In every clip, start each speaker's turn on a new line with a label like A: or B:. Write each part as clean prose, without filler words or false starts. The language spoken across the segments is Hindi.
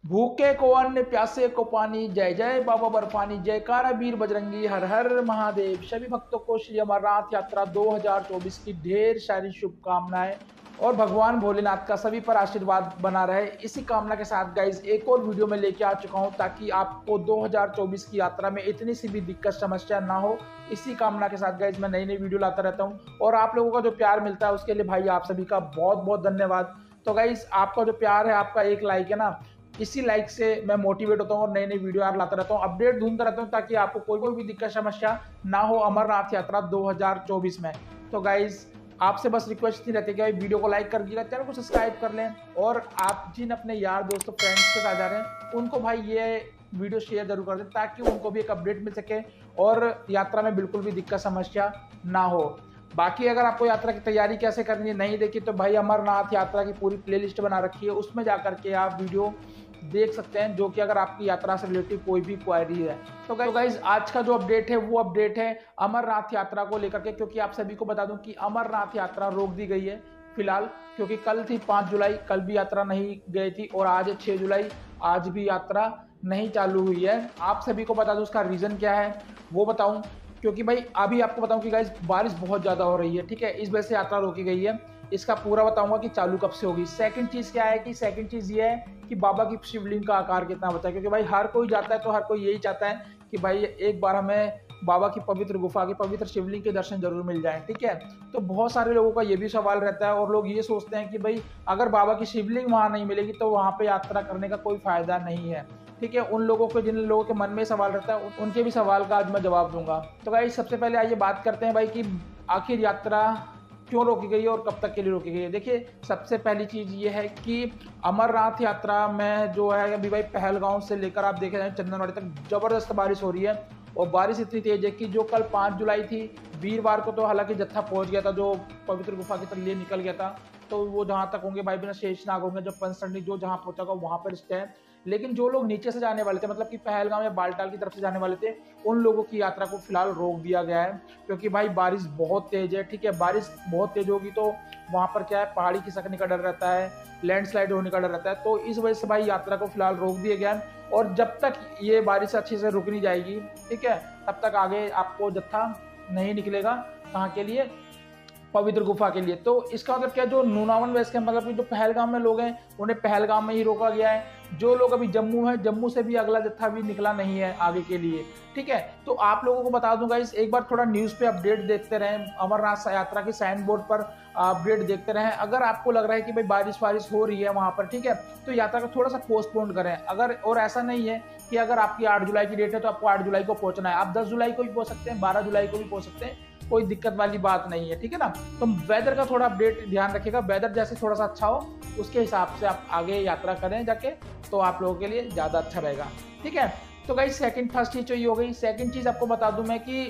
A: भूखे को अन्न प्यासे को पानी, जय जय बाबा बर्फानी, जयकारा वीर बजरंगी, हर हर महादेव। सभी भक्तों को श्री अमरनाथ यात्रा 2024 की ढेर सारी शुभकामनाएं और भगवान भोलेनाथ का सभी पर आशीर्वाद बना रहे, इसी कामना के साथ गाइज एक और वीडियो में लेके आ चुका हूं ताकि आपको 2024 की यात्रा में इतनी सी भी दिक्कत समस्या ना हो। इसी कामना के साथ गाइज मैं नई नई वीडियो लाता रहता हूं और आप लोगों का जो प्यार मिलता है उसके लिए भाई आप सभी का बहुत बहुत धन्यवाद। तो गाइज आपका जो प्यार है, आपका एक लाइक है ना, इसी लाइक से मैं मोटिवेट होता हूँ और नई नई वीडियो यार लाता रहता हूँ, अपडेट ढूंढता रहता हूँ ताकि आपको कोई भी दिक्कत समस्या ना हो अमरनाथ यात्रा 2024 में। तो गाइज आपसे बस रिक्वेस्ट नहीं रहती कि भाई वीडियो को लाइक कर दीजिएगा, चैनल को सब्सक्राइब कर लें और आप जिन अपने यार दोस्तों फ्रेंड्स के साथ जा रहे हैं उनको भाई ये वीडियो शेयर जरूर कर दें ताकि उनको भी एक अपडेट मिल सके और यात्रा में बिल्कुल भी दिक्कत समस्या ना हो। बाकी अगर आपको यात्रा की तैयारी कैसे करनी है नहीं देखी तो भाई अमरनाथ यात्रा की पूरी प्लेलिस्ट बना रखी है, उसमें जाकर के आप वीडियो देख सकते हैं जो कि अगर आपकी यात्रा से रिलेटिव कोई भी क्वेरी है। तो गाइज आज का जो अपडेट है वो अपडेट है अमरनाथ यात्रा को लेकर के, क्योंकि आप सभी को बता दूं कि अमरनाथ यात्रा रोक दी गई है फिलहाल, क्योंकि कल थी 5 जुलाई, कल भी यात्रा नहीं गई थी और आज 6 जुलाई, आज भी यात्रा नहीं चालू हुई है। आप सभी को बता दूं उसका रीजन क्या है वो बताऊं, क्योंकि भाई अभी आपको बताऊं कि गाइज बारिश बहुत ज़्यादा हो रही है, ठीक है, इस वजह से यात्रा रोकी गई है। इसका पूरा बताऊंगा कि चालू कब से होगी। सेकंड चीज़ क्या है कि सेकंड चीज़ ये है कि बाबा की शिवलिंग का आकार कितना बचा है, क्योंकि भाई हर कोई जाता है तो हर कोई यही चाहता है कि भाई एक बार हमें बाबा की पवित्र गुफा की पवित्र शिवलिंग के दर्शन जरूर मिल जाए, ठीक है। तो बहुत सारे लोगों का ये भी सवाल रहता है और लोग ये सोचते हैं कि भाई अगर बाबा की शिवलिंग वहाँ नहीं मिलेगी तो वहाँ पे यात्रा करने का कोई फायदा नहीं है, ठीक है। उन लोगों को, जिन लोगों के मन में सवाल रहता है, उनके भी सवाल का आज मैं जवाब दूंगा। तो भाई सबसे पहले आइए बात करते हैं भाई कि आखिर यात्रा क्यों रोकी गई है और कब तक के लिए रोकी गई है। देखिए सबसे पहली चीज़ ये है कि अमरनाथ यात्रा में जो है अभी भाई पहलगांव से लेकर आप देखे जाए चंदनवाड़ी तक ज़बरदस्त बारिश हो रही है और बारिश इतनी तेज है कि जो कल 5 जुलाई थी वीरवार को तो हालांकि जत्था पहुंच गया था जो पवित्र गुफा की तरफ लिए निकल गया था, तो वो जहाँ तक होंगे भाई बिना शेषनाग होंगे जब पंचतंडी जो जहाँ पहुंचा होगा वहाँ पर स्टे है। लेकिन जो लोग नीचे से जाने वाले थे, मतलब कि पहलगाम या बालटाल की तरफ से जाने वाले थे, उन लोगों की यात्रा को फिलहाल रोक दिया गया है, क्योंकि भाई बारिश बहुत तेज है, ठीक है। बारिश बहुत तेज होगी तो वहाँ पर क्या है, पहाड़ी खिसकने का डर रहता है, लैंडस्लाइड होने का डर रहता है, तो इस वजह से भाई यात्रा को फिलहाल रोक दिया गया है। और जब तक ये बारिश अच्छे से रुक नहीं जाएगी, ठीक है, तब तक आगे आपको जत्था नहीं निकलेगा। कहाँ के लिए? पवित्र गुफा के लिए। तो इसका मतलब क्या, जो नूनावन बेस कैंप, मतलब कि जो पहलगाम में लोग हैं उन्हें पहलगाम में ही रोका गया है। जो लोग अभी जम्मू है, जम्मू से भी अगला जत्था भी निकला नहीं है आगे के लिए, ठीक है। तो आप लोगों को बता दूंगा इस एक बार थोड़ा न्यूज़ पे अपडेट देखते रहें, अमरनाथ यात्रा की साइन बोर्ड पर अपडेट देखते रहें। अगर आपको लग रहा है कि भाई बारिश हो रही है वहाँ पर, ठीक है, तो यात्रा को थोड़ा सा पोस्टपोन करें। अगर और ऐसा नहीं है कि अगर आपकी 8 जुलाई की डेट है तो आपको 8 जुलाई को पहुंचना है, आप 10 जुलाई को भी पहुंच सकते हैं, 12 जुलाई को भी पहुंच सकते हैं, कोई दिक्कत वाली बात नहीं है, ठीक है ना। तो वेदर का थोड़ा अपडेट ध्यान रखिएगा, वेदर जैसे थोड़ा सा अच्छा हो उसके हिसाब से आप आगे यात्रा करें जाके, तो आप लोगों के लिए ज़्यादा अच्छा रहेगा, ठीक है। तो गाइस फर्स्ट चीज़ तो ये हो गई। सेकंड चीज़ आपको बता दूं मैं कि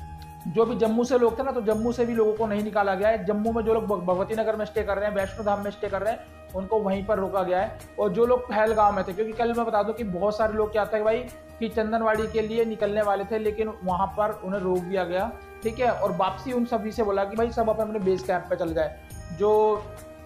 A: जो भी जम्मू से लोग थे ना, तो जम्मू से भी लोगों को नहीं निकाला गया है। जम्मू में जो लोग भगवती नगर में स्टे कर रहे हैं, वैष्णो धाम में स्टे कर रहे हैं, उनको वहीं पर रोका गया है। और जो लोग पहलगाम में थे, क्योंकि कल मैं बता दूं कि बहुत सारे लोग क्या था भाई कि चंदनवाड़ी के लिए निकलने वाले थे लेकिन वहां पर उन्हें रोक दिया गया, ठीक है। और वापसी उन सभी से बोला कि भाई सब अपने अपने बेस कैंप पे चल जाए, जो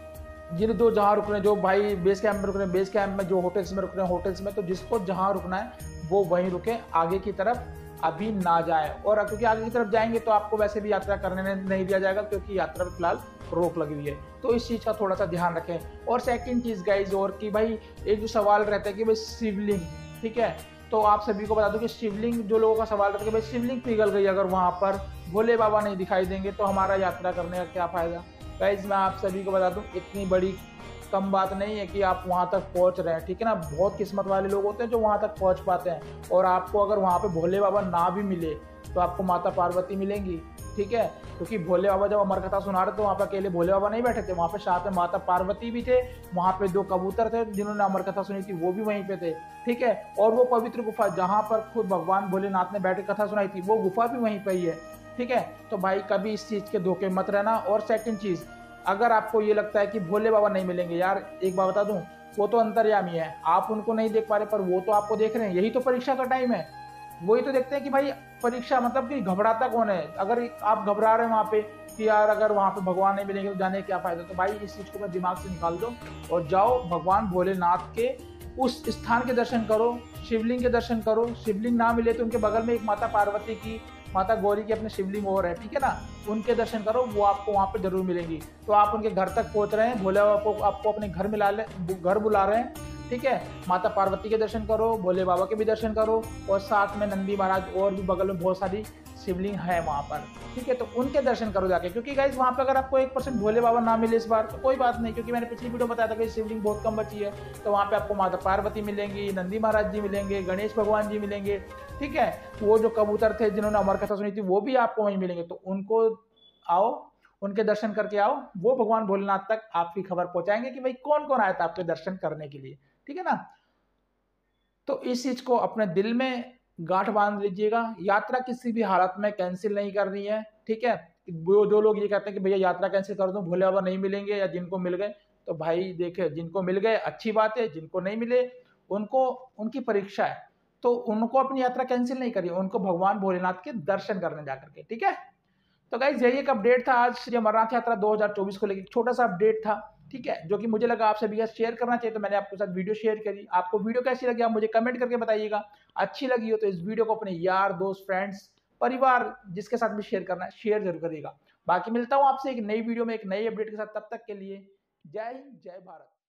A: जहाँ रुक रहे हैं, जो भाई बेस कैंप में रुक रहे हैं बेस कैंप में, जो होटल्स में रुक रहे हैं होटल्स में, तो जिसको जहाँ रुकना है वो वहीं रुके, आगे की तरफ अभी ना जाए। और क्योंकि आगे की तरफ जाएंगे तो आपको वैसे भी यात्रा करने नहीं दिया जाएगा, क्योंकि यात्रा पर फिलहाल रोक लगी हुई है। तो इस चीज़ का थोड़ा सा ध्यान रखें। और सेकंड चीज़ गाइज और कि भाई एक जो सवाल रहता है कि भाई शिवलिंग, ठीक है, तो आप सभी को बता दूं कि शिवलिंग, जो लोगों का सवाल रहता है कि भाई शिवलिंग पिघल गई, अगर वहाँ पर भोले बाबा नहीं दिखाई देंगे तो हमारा यात्रा करने का क्या फ़ायदा। गाइज मैं आप सभी को बता दूं इतनी बड़ी कम बात नहीं है कि आप वहाँ तक पहुँच रहे हैं, ठीक है ना। बहुत किस्मत वाले लोग होते हैं जो वहाँ तक पहुँच पाते हैं। और आपको अगर वहाँ पे भोले बाबा ना भी मिले तो आपको माता पार्वती मिलेंगी, ठीक है, क्योंकि भोले बाबा जब अमर कथा सुना रहे तो वहाँ पे अकेले भोले बाबा नहीं बैठे थे, वहाँ पे साथ में माता पार्वती भी थे, वहाँ पे 2 कबूतर थे जिन्होंने अमर कथा सुनी थी वो भी वहीं पे थे, ठीक है। और वो पवित्र गुफा जहाँ पर खुद भगवान भोलेनाथ ने बैठ कथा सुनाई थी वो गुफा भी वहीं पर ही है, ठीक है। तो भाई कभी इस चीज़ के धोखे मत रहना। और सेकंड चीज़, अगर आपको ये लगता है कि भोले बाबा नहीं मिलेंगे, यार एक बात बता दूं, वो तो अंतर्यामी है, आप उनको नहीं देख पा रहे पर वो तो आपको देख रहे हैं। यही तो परीक्षा का टाइम है, वही तो देखते हैं कि भाई परीक्षा मतलब कि घबराता कौन है। अगर आप घबरा रहे हैं वहाँ पे कि यार अगर वहाँ पे भगवान नहीं मिलेंगे तो जाने क्या फायदा, तो भाई इस चीज़ को मैं दिमाग से निकाल दो और जाओ भगवान भोलेनाथ के उस स्थान के दर्शन करो, शिवलिंग के दर्शन करो। शिवलिंग ना मिले तो उनके बगल में एक माता पार्वती की, माता गौरी की अपने शिवलिंग और है, ठीक है ना, उनके दर्शन करो, वो आपको वहाँ पे जरूर मिलेंगी। तो आप उनके घर तक पहुँच रहे हैं, भोले बाबा आपको अपने घर बुला रहे हैं, ठीक है। माता पार्वती के दर्शन करो, भोले बाबा के भी दर्शन करो, और साथ में नंदी महाराज और भी बगल में बहुत सारी शिवलिंग है वहाँ पर, ठीक है। तो उनके दर्शन करो जाके, क्योंकि गाइस वहाँ पे अगर आपको 1% भोले बाबा ना मिले इस बार तो कोई बात नहीं, क्योंकि मैंने पिछली वीडियो बताया था कि शिवलिंग बहुत कम बची है। तो वहाँ पे आपको माता पार्वती मिलेंगी, नंदी महाराज जी मिलेंगे, गणेश भगवान जी मिलेंगे, ठीक है। वो जो कबूतर थे जिन्होंने अमर कथा सुनी थी वो भी आपको वहीं मिलेंगे। तो उनको आओ, उनके दर्शन करके आओ, वो भगवान भोलेनाथ तक आपकी खबर पहुंचाएंगे कि भाई कौन कौन आया था आपके दर्शन करने के लिए, ठीक है ना। तो इस चीज को अपने दिल में गांठ बांध लीजिएगा। यात्रा किसी भी हालत में कैंसिल नहीं करनी है, ठीक है। वो जो लोग ये कहते हैं कि भैया यात्रा कैंसिल कर दूं, भोले बाबा नहीं मिलेंगे, या जिनको मिल गए, तो भाई देखे, जिनको मिल गए अच्छी बात है, जिनको नहीं मिले उनको, उनकी परीक्षा है। तो उनको अपनी यात्रा कैंसिल नहीं करिए, उनको भगवान भोलेनाथ के दर्शन करने जाकर के, ठीक है। तो गाइज यही एक अपडेट था आज श्री अमरनाथ यात्रा 2024 को लेकर, छोटा सा अपडेट था, ठीक है, जो कि मुझे लगा आपसे भी शेयर करना चाहिए, तो मैंने आपके साथ वीडियो शेयर करी। आपको वीडियो कैसी लगी आप मुझे कमेंट करके बताइएगा। अच्छी लगी हो तो इस वीडियो को अपने यार दोस्त फ्रेंड्स परिवार जिसके साथ भी शेयर करना है शेयर जरूर करिएगा। बाकी मिलता हूँ आपसे एक नई वीडियो में एक नई अपडेट के साथ, तब तक के लिए जय हिंद जय भारत।